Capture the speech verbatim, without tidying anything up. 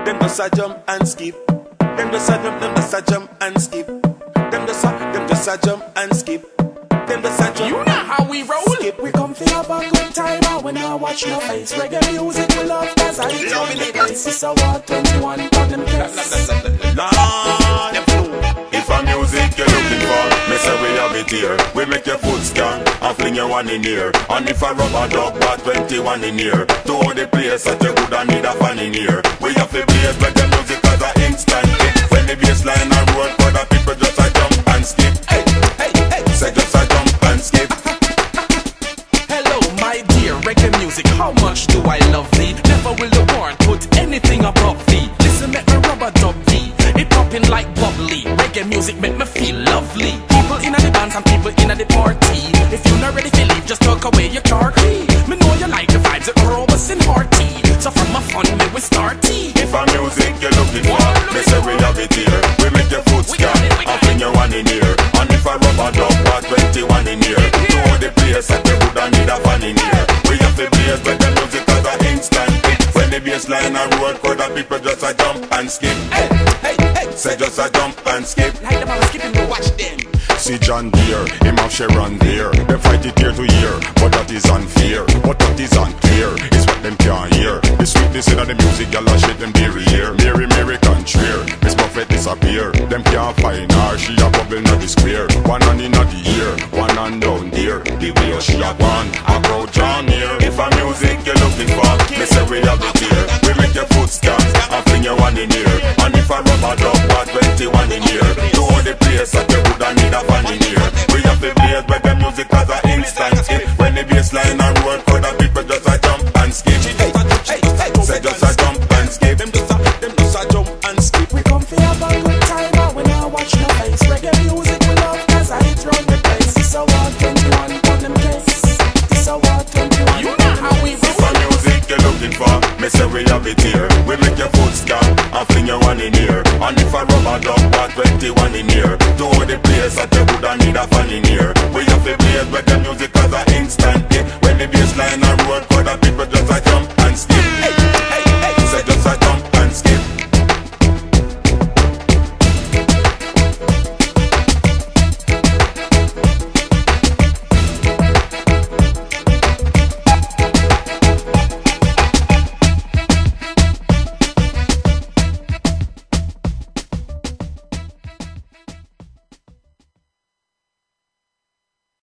Them just a jump and skip. Them just a jump, them just a jump and skip. Them just a, them just a jump and skip. Them just a jump. You know how we roll. Skip. We come for have a good time, and when I watch no face. Reggae music we love, cause I love it. This is a war twenty-one on them case. Lord, them fool. If a music you're looking for, me say we have it here. We make your foot scan and fling your one in here. And if a rubber dog got twenty-one in here, to all the place that you would need a fan in here. We have to blaze with the music as an instant hit. When the bassline and roll for the people just a jump and skip. Hey, hey, hey, say just a jump and skip. Hello, my dear reggae music. How much do I love thee? Never will the world put anything above thee. Listen, make me rubber dub thee. It popping like bubbly. Reggae music make me feel lovely. People in the dance and people in the party. If you're not ready to leave, just talk away your car key. Me know you like the vibes, it robust and hearty. So from my fun, me we start tea. If a music you're looking for, me say we have it here. We make your foot scan and fling your one in here. And if a rubber dog got twenty-one in here, to all the place that you would need a fan in here. We have to blaze with the music as an instant hit. When the bassline and roll for the people just a jump and skip. Hey, hey, hey. Say just a jump and skip. Like the man skipping, no watch them. See John Deere, him have Sharon there. Them fight it year to year, but that is unfair. But that is unclear, it's what them can't hear. The sweetness in the music, y'all a shit them dairy here. Mary, Mary contraire, Miss Buffett disappear. Them can't find her, she a bubble not the square. One hand in the ear, one hand down there. The way she a gone, a crowd drawn near. If a music you're looking for, me say we have it here. We make your foot scan and fling your one in here. And if a rubber dog got twenty-one in here, to all the place that you would need a fan in here. We have to blaze with the music as an instant hit. When the bassline and roll for the people just a jump and skip. Hey, hey, hey, say just a jump and skip. Them just a, them just a jump and skip. We come for have a good time, and when I watch no face. Reggae music we love, cause I hit round the place. This a war twenty-one on them case. This a war twenty-one. You know how we If a music you're looking for, me say we have it here. We make your foot scan and fling your one in here. And if a rubber dog got twenty-one in here, to all the place that you would need a fan in here. We have to blaze with the music as an instant hit. When the bassline and roll for the people